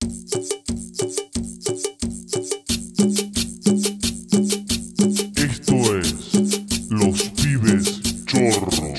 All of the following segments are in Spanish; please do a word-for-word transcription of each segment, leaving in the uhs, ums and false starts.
Esto es Los Pibes Chorros.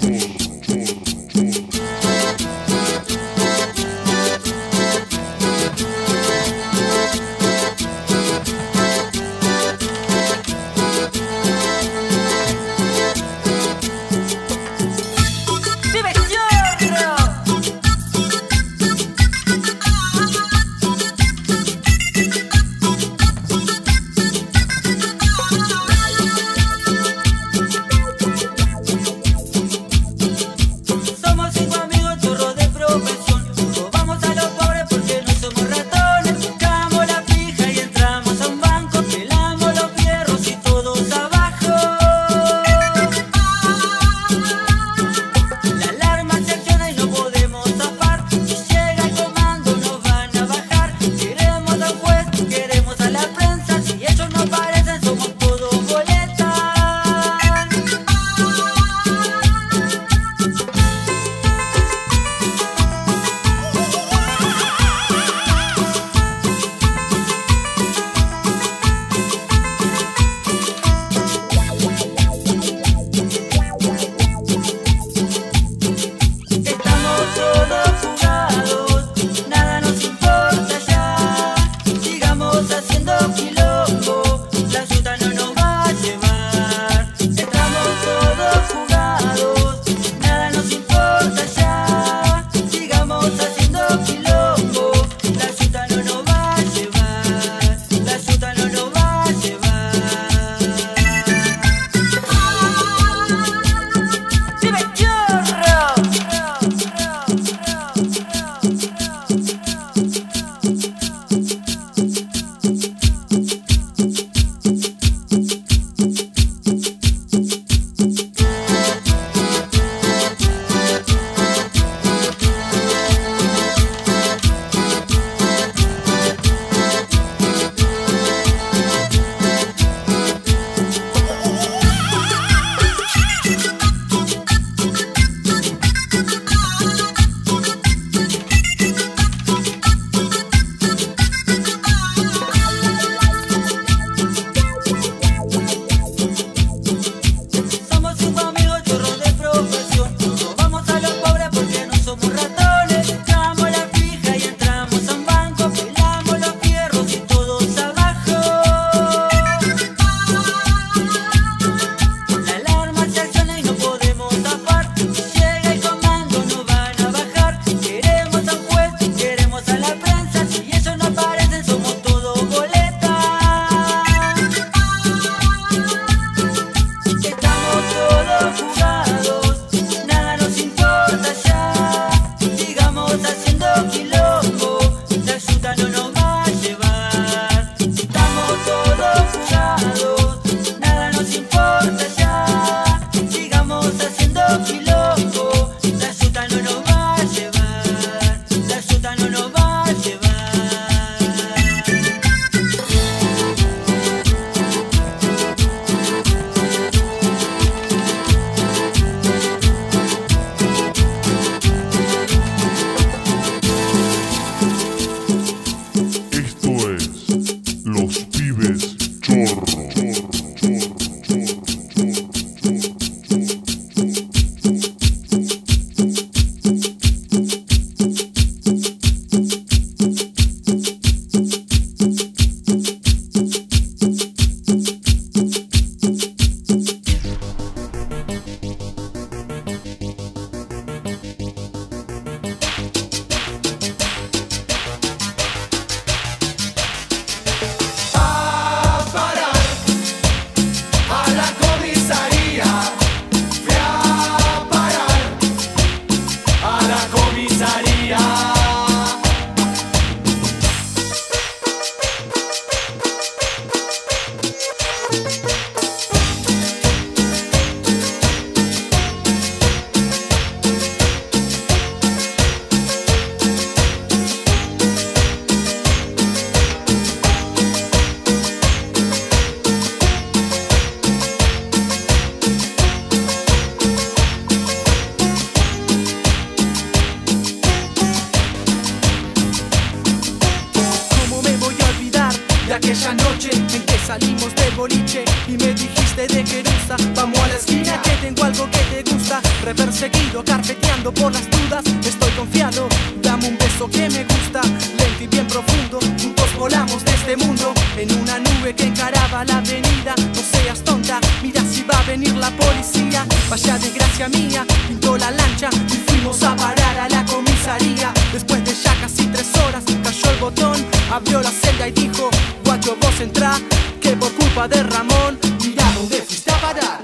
aquella noche en que salimos del boliche y me dijiste de Querusa, vamos a la esquina que tengo algo que te gusta. Reperseguido, carpeteando por las dudas, estoy confiado, dame un beso que me gusta. Lento y bien profundo, juntos volamos de este mundo en una nube que encaraba la avenida. No seas tonta, mira si va a venir la policía. Vaya desgracia mía, pintó la lancha y fuimos a parar a la comisaría. Después de ya casi tres horas cayó el botón, abrió la celda y dijo: guacho, vos entrá, que por culpa de Ramón, mira dónde fuiste a parar.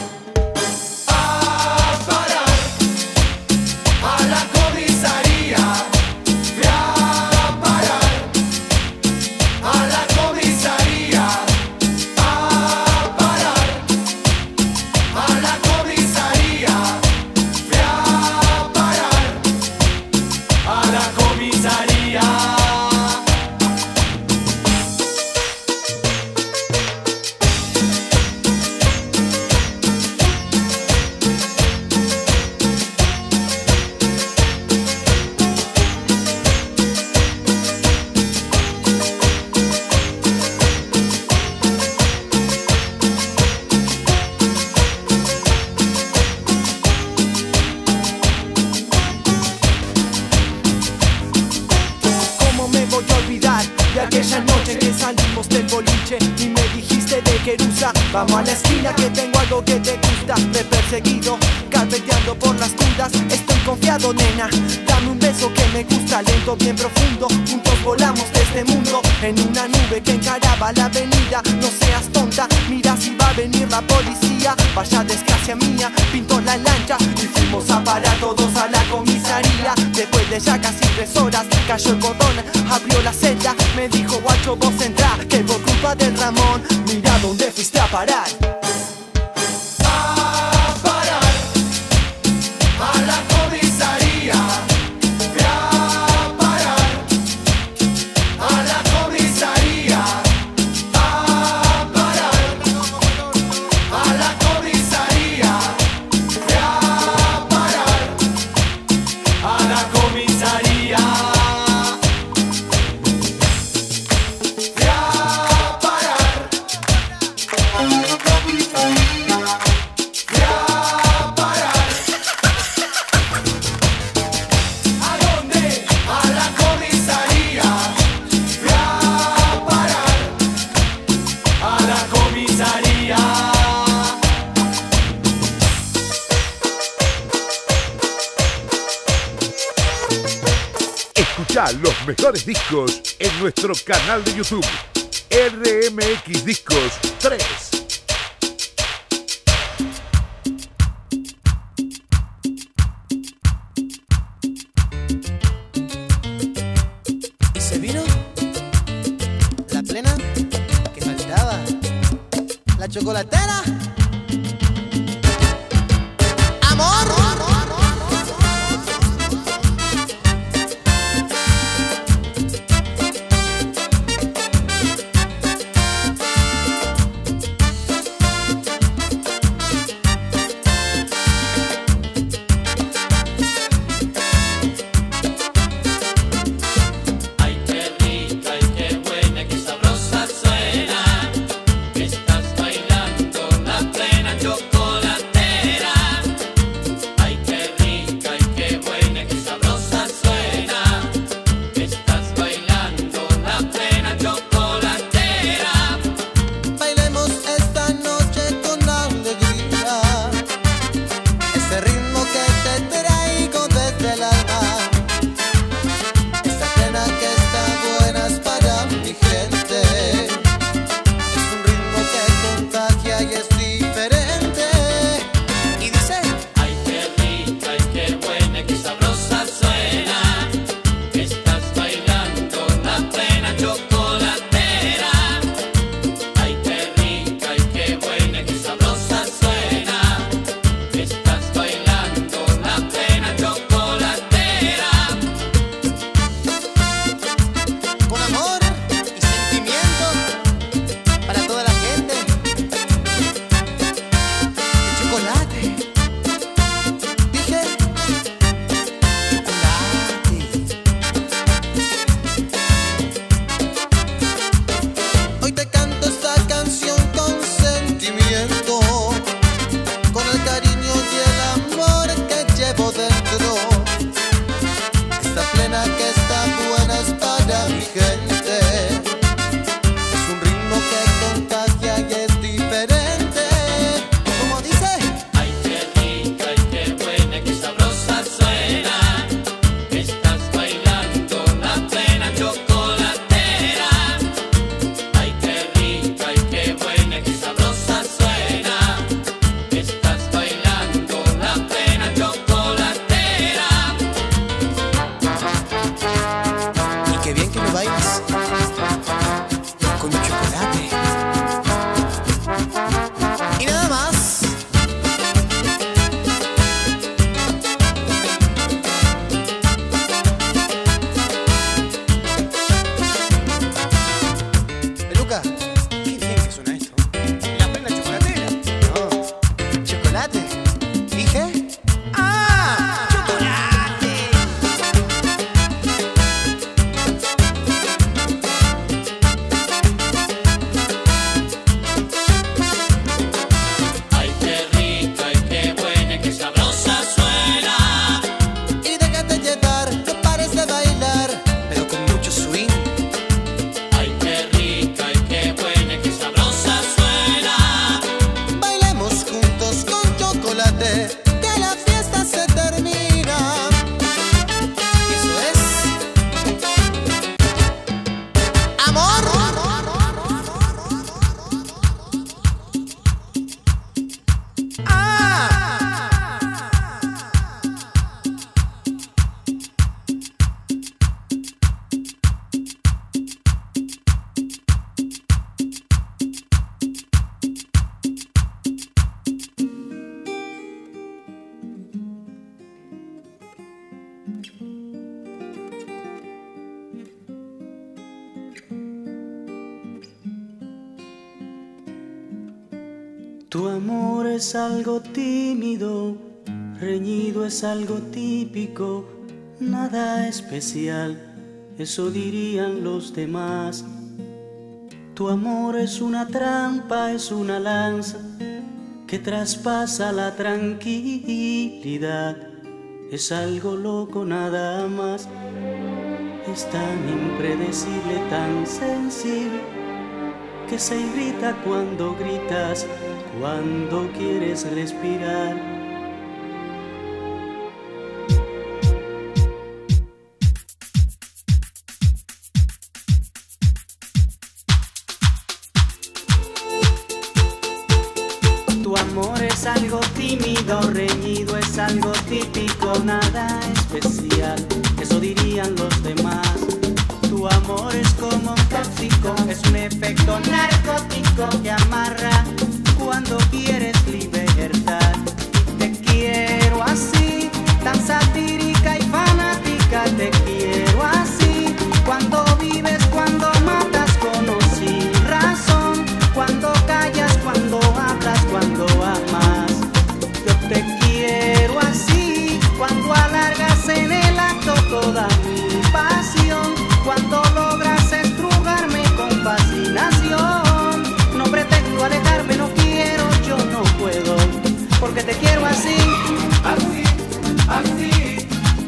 Aquella noche que salimos del boliche y me dijiste de Querusa, vamos a la esquina que tengo algo que te gusta. Me he perseguido, carpeteando por las dudas, estoy confiado, nena, dame un beso que me gusta. Lento, bien profundo, juntos volamos de este mundo en una nube que encaraba la avenida. No seas tonta, mira si va a venir la policía. Vaya desgracia mía, pintó la lancha y fuimos a parar todos a la comisaría. Después de ya casi tres horas cayó el cordón, abrió la celda, me dijo: guacho, vos entrá, que por culpa del Ramón, mira dónde fuiste a parar. A parar a la comisaría. Fui a parar a la comisaría. A parar a la comisaría. Fui a parar a la comisaría. Escuchá los mejores discos en nuestro canal de YouTube, R M X Discos tres. ¿Y se vino? ¿La plena? ¿Qué faltaba? ¿La chocolatera? ¡Amor! Estás bailando la más con chocolate y nada más. Peluca, qué bien que suena esto. La plena chocolatera. No, chocolate. ¿Dije? ¡Ah! ¡Chocolate! Ay, qué rica y qué buena, qué sabrosa suena. Y déjate llevar, no pares de bailar, pero con mucho swing. Ay, qué rica y qué buena, qué sabrosa suena. Bailemos juntos con chocolate, que la fiesta se termina. Y eso es amor. Tu amor es algo tímido, reñido es algo típico, nada especial, eso dirían los demás. Tu amor es una trampa, es una lanza que traspasa la tranquilidad, es algo loco nada más, es tan impredecible, tan sensible, que se irrita cuando gritas, cuando quieres respirar. Tu amor es algo tímido, reñido es algo típico, nada especial, eso dirían los demás. Tu amor es como un tóxico, es un efecto narcótico que amarra cuando quieres libertad. Te quiero así, tan satírica y fanática, te quiero así, cuando vives, cuando matas con o sin razón, cuando callas, cuando hablas, cuando amas. Yo te quiero así, cuando alargas en el acto toda mi pasión, cuando logras estrujarme con fascinación. No pretendo alejarme, no quiero, yo no puedo, porque te quiero así, Así, así,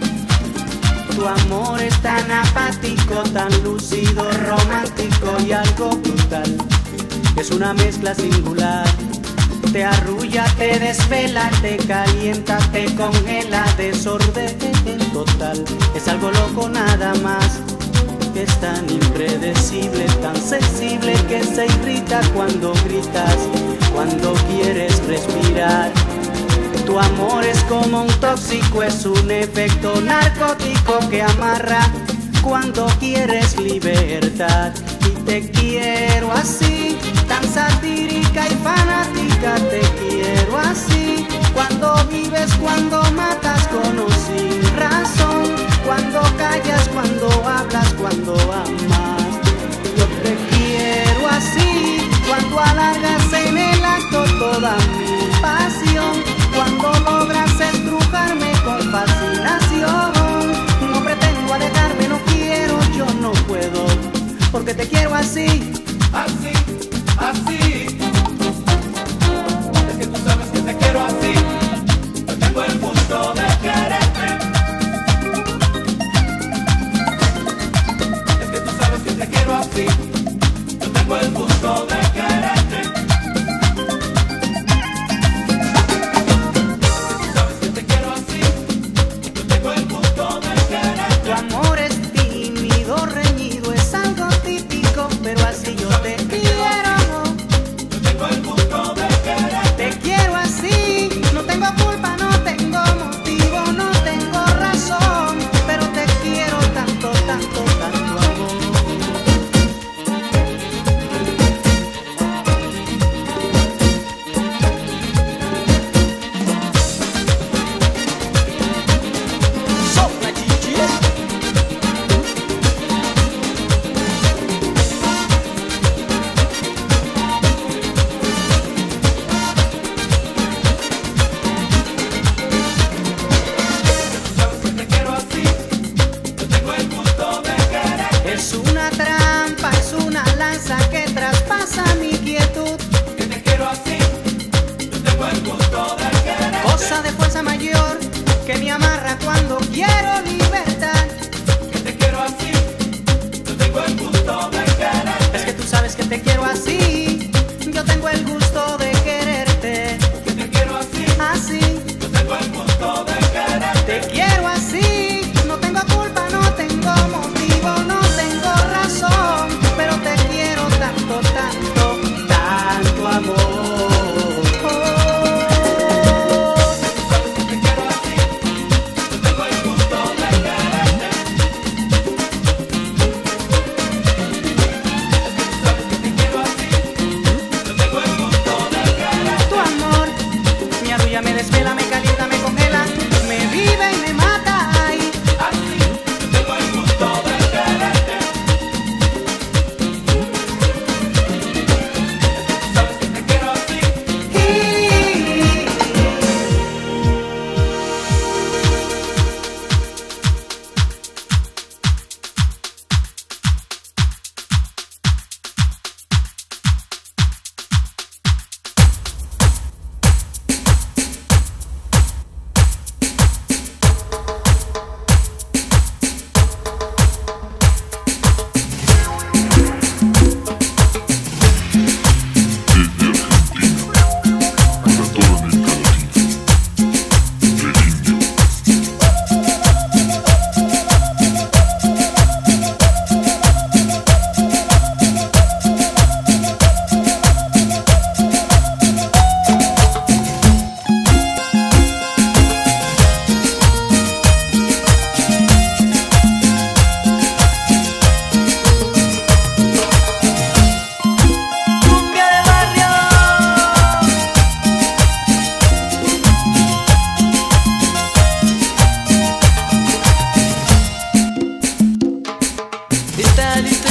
tu amor es tan apático, tan lúcido, romántico y algo brutal. Es una mezcla singular, te arrulla, te desvela, te calienta, te congela, desorden total. Es algo loco nada más, que es tan impredecible, tan sensible, que se irrita cuando gritas, cuando quieres respirar. Tu amor es como un tóxico, es un efecto narcótico que amarra cuando quieres libertad. Y te quiero así, tan satírica y fanática, te quiero así, cuando vives, cuando matas con o sin razón, cuando callas, cuando hablas, cuando amas. Yo te quiero así, cuando alargas en el acto toda mi pasión, cuando logras estrujarme con fascinación. No pretendo alejarme, no quiero, yo no puedo, porque te quiero así, así, así. Es que tú sabes que te quiero así. Yo tengo el gusto de quererte. Es que tú sabes que te quiero así. Yo tengo el gusto de quererte. Es que tú sabes que te quiero así. Yo tengo el gusto de quererte. tu amor es tímido, reñido, es algo típico, pero así yo te quiero.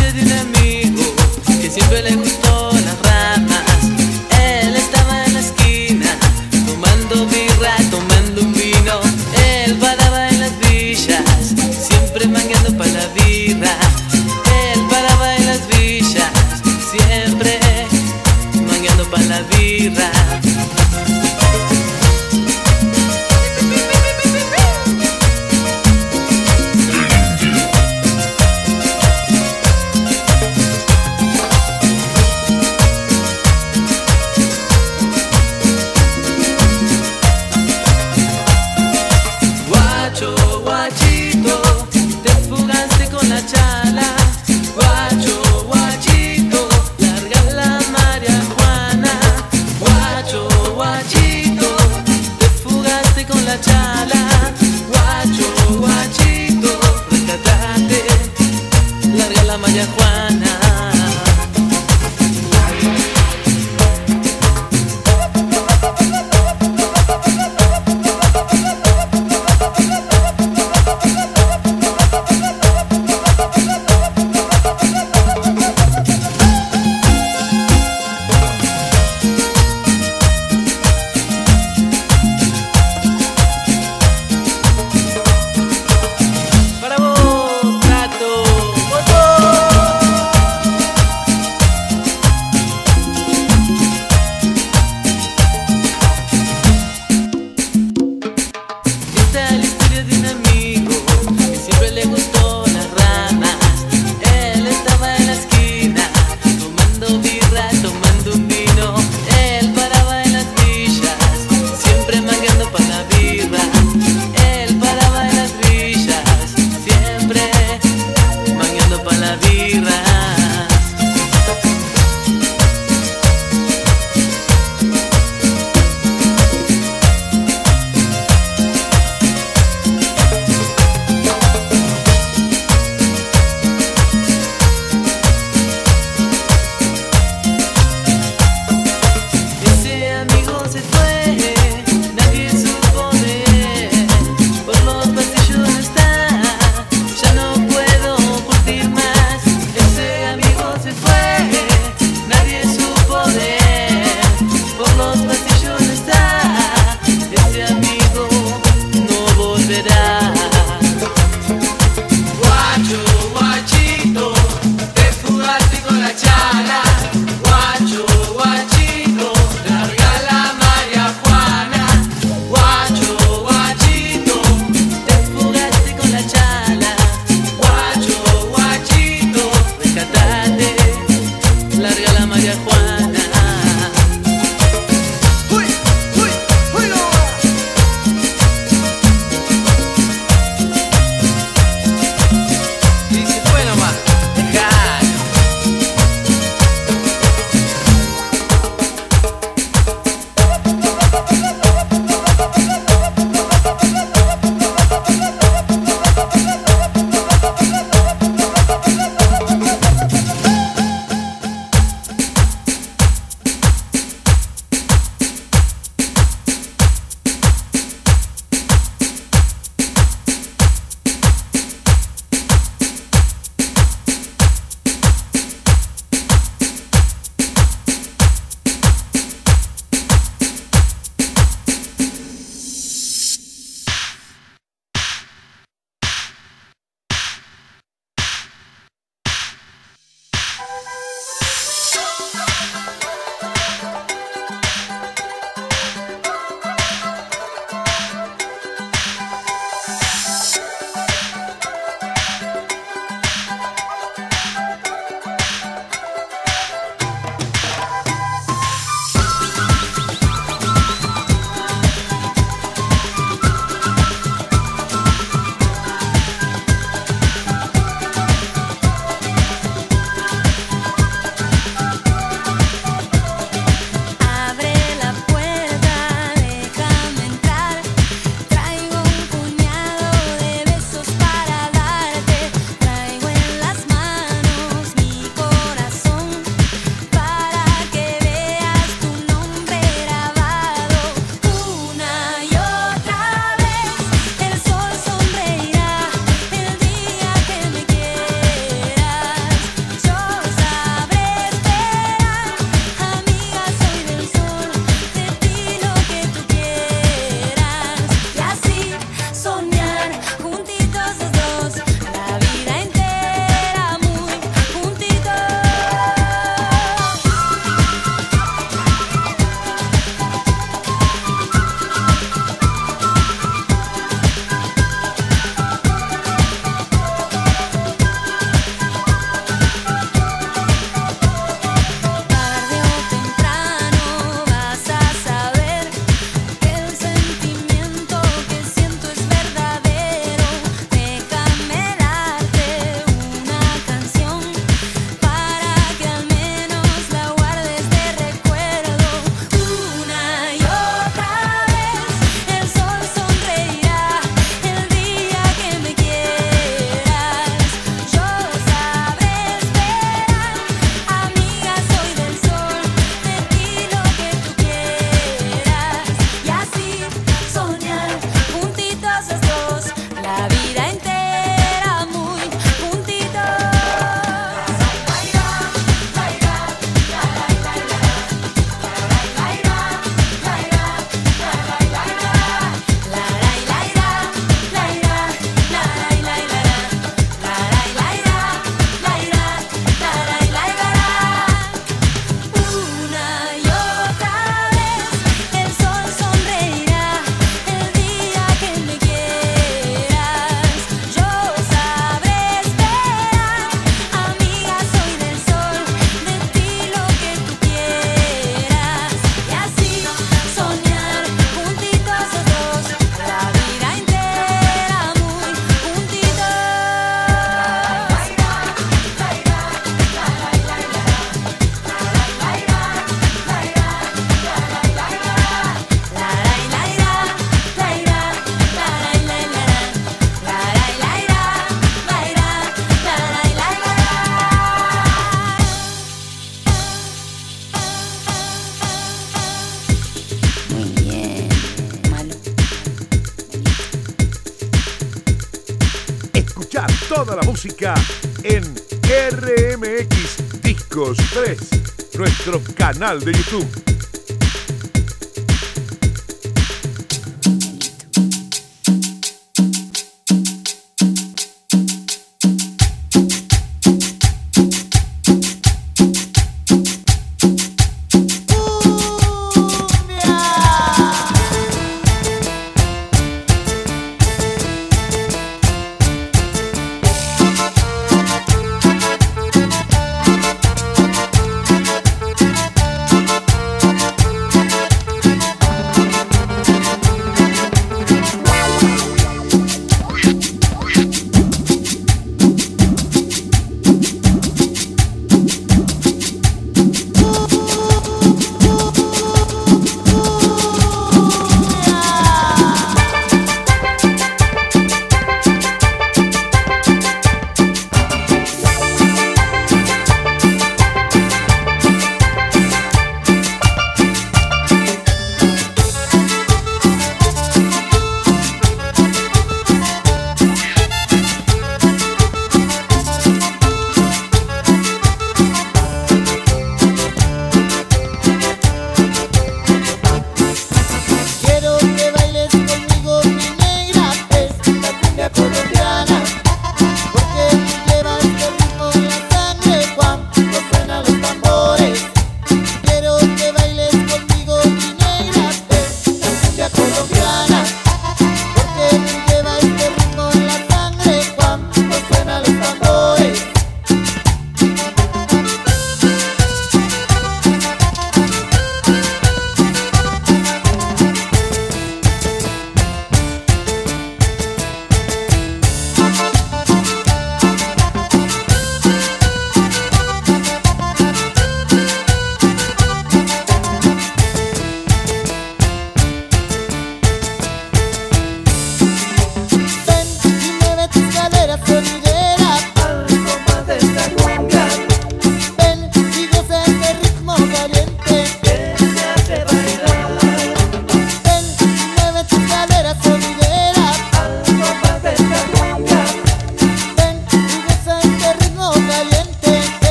escuché de un amigo que siempre le gustó las ramas. Él estaba en la esquina tomando birra, tomando un vino. Él paraba en las villas, siempre mangueando pa' la birra. Él paraba en las villas, siempre mangueando pa' la birra. toda la música en R M X Discos tres, nuestro canal de YouTube.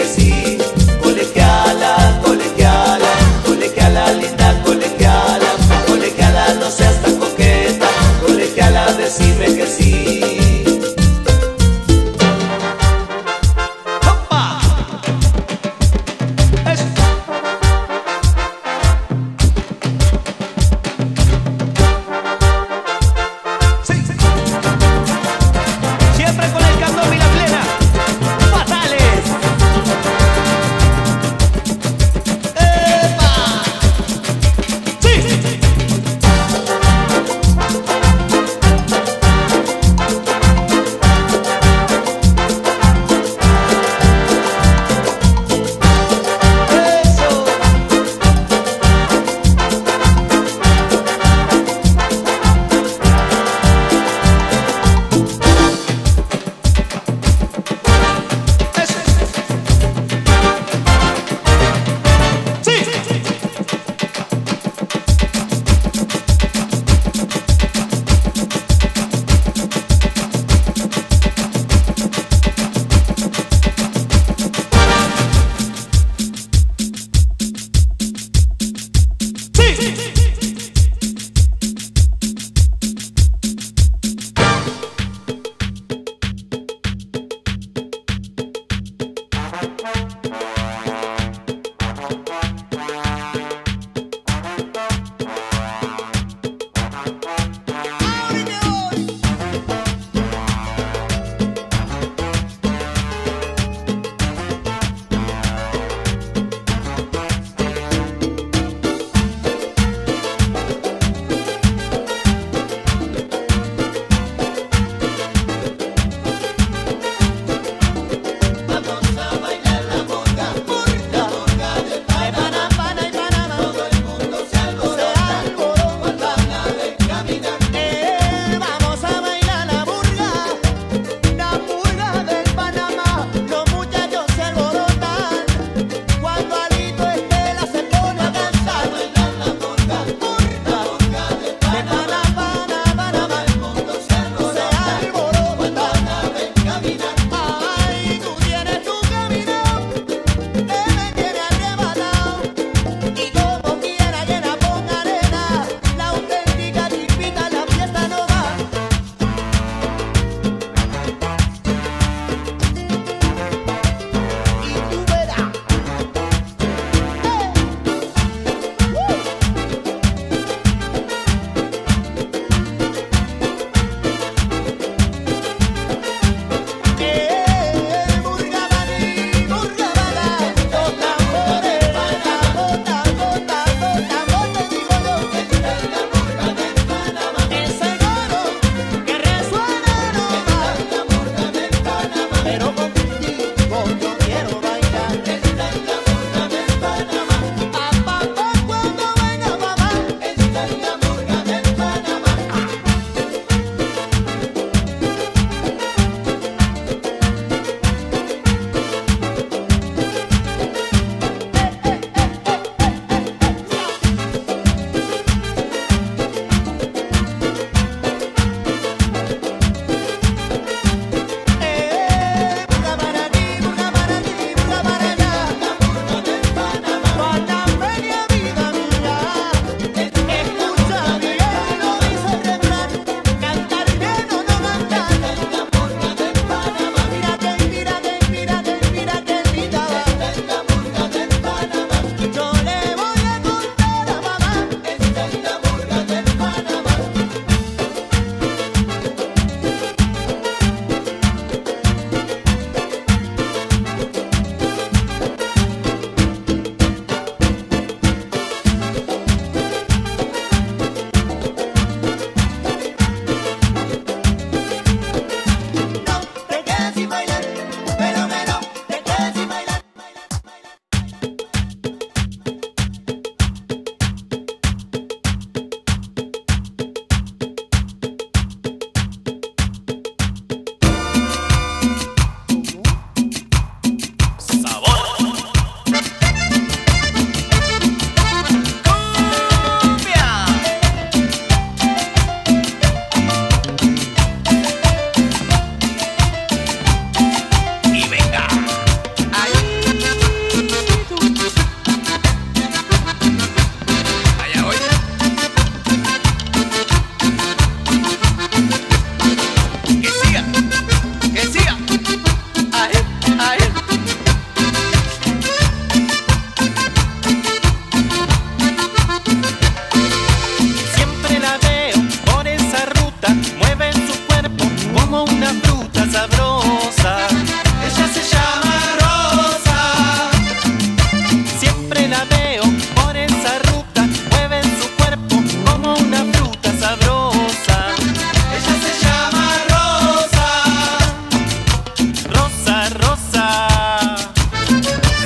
sí. Colegiala, colegiala, colegiala, linda colegiala, colegiala, no seas tan coqueta, colegiala, decime que sí. Siempre con el candor y la plena. Fatales.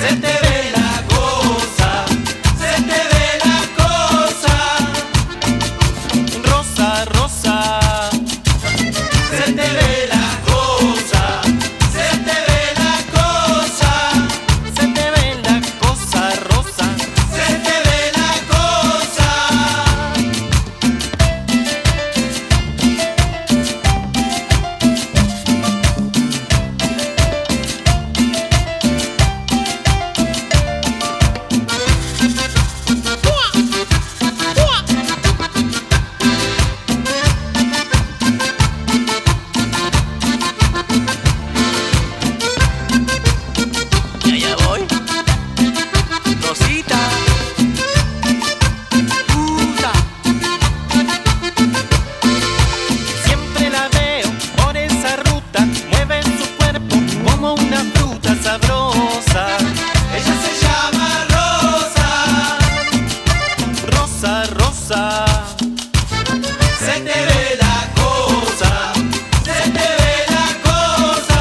se te ve la cosa, se te ve la cosa. Rosa, rosa, Se te ve la cosa, se te ve la cosa, se te ve la cosa rosa. se te ve la cosa. Y allá voy, Rosita, puta. Siempre la veo por esa ruta, mueve su cuerpo como una fruta sabrosa. Ella se llama Rosa, Rosa, rosa, se te ve la cosa, se te ve la cosa,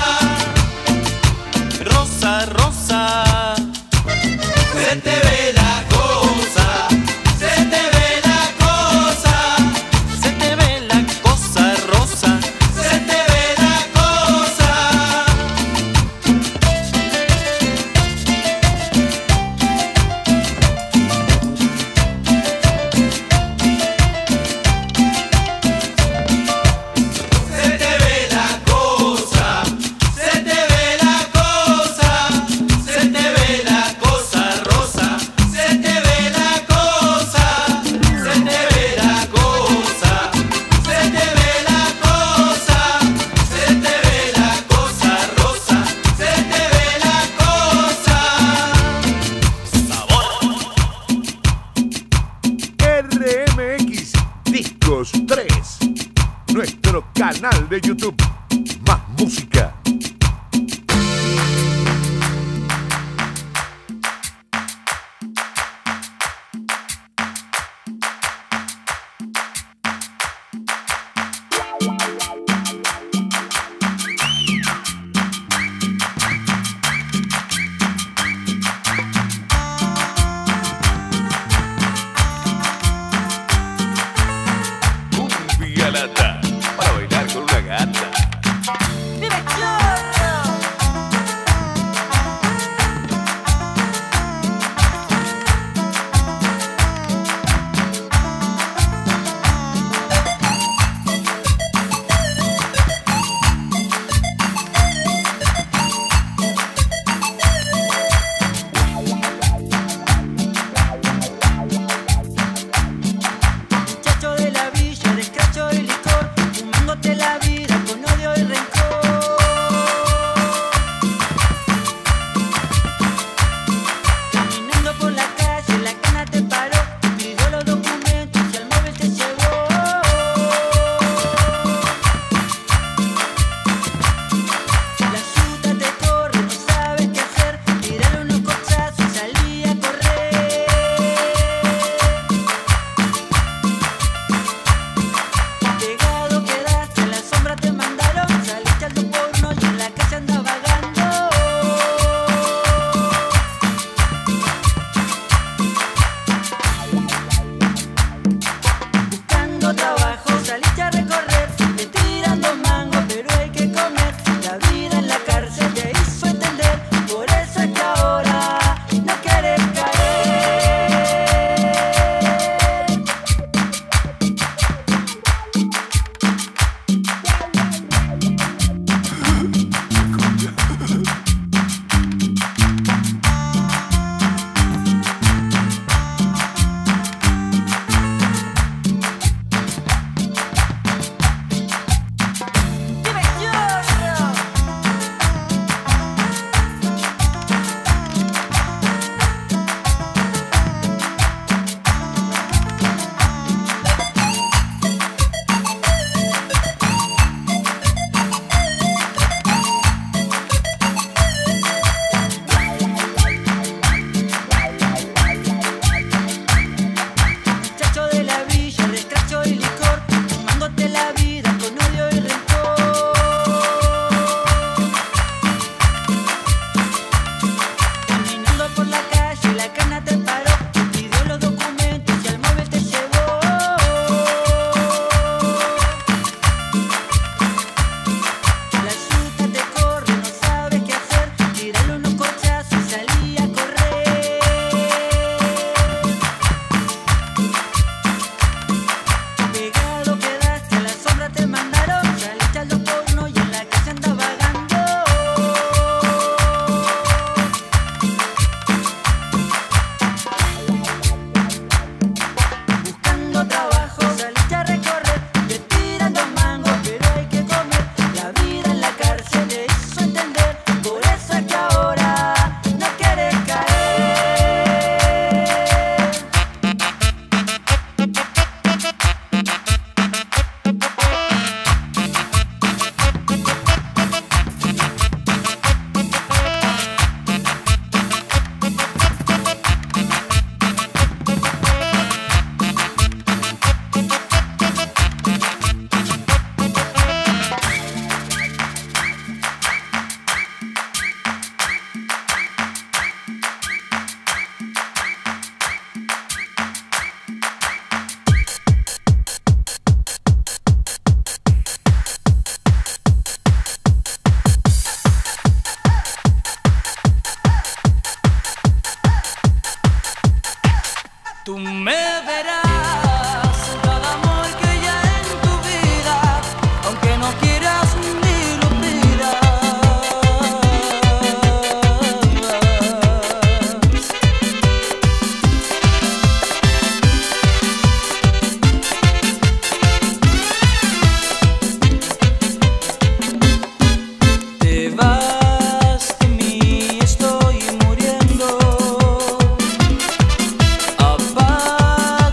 rosa, rosa, se te ve la cosa, se te ve la cosa, se te ve la cosa rosa. se te ve la cosa. Se te ve la cosa, se te ve la cosa, se te ve la cosa rosa, se te ve la cosa, se te ve la cosa, se te ve la cosa, se te ve la cosa rosa, se te ve la cosa. R M X Discos tres, nuestro canal de YouTube. Más música. Cumbia lata para bailar con una gata. Tú me verás cada amor que haya en tu vida, aunque no quieras ni lo pidas. Te vas de mí, estoy muriendo. Apaga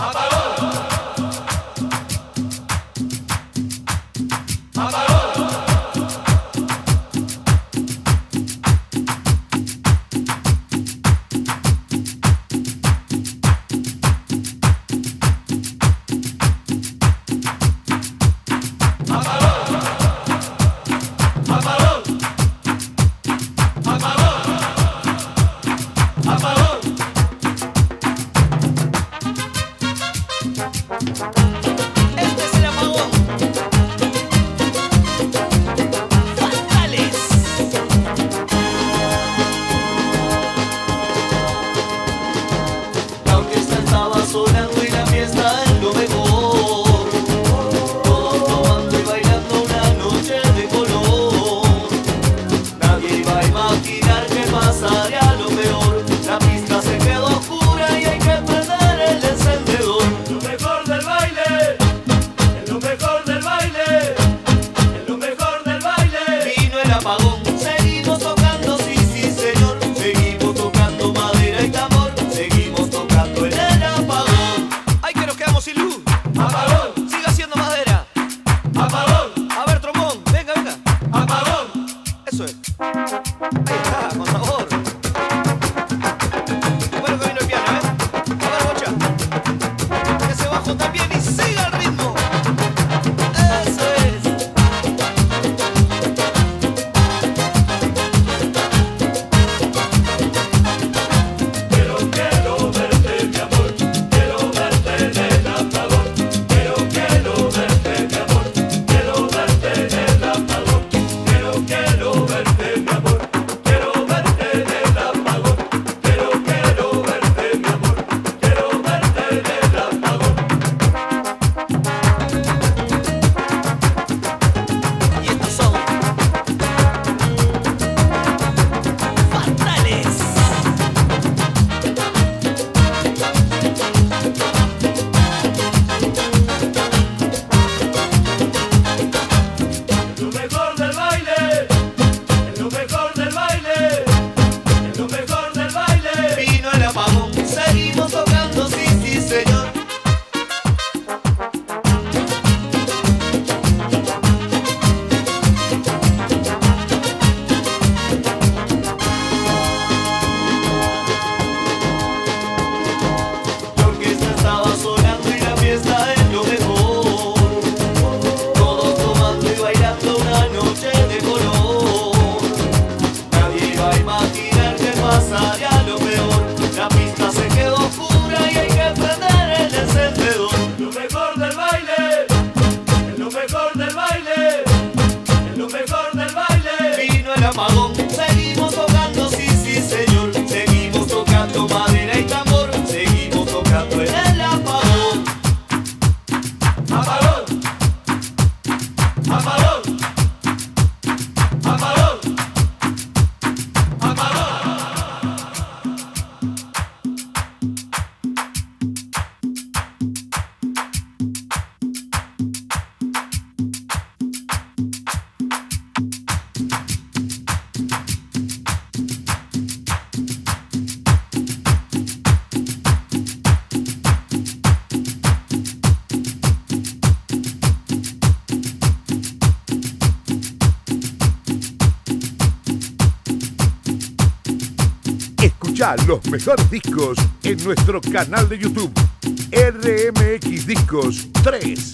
Escuchá los mejores discos en nuestro canal de YouTube, R M X Discos tres.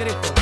cangrejo.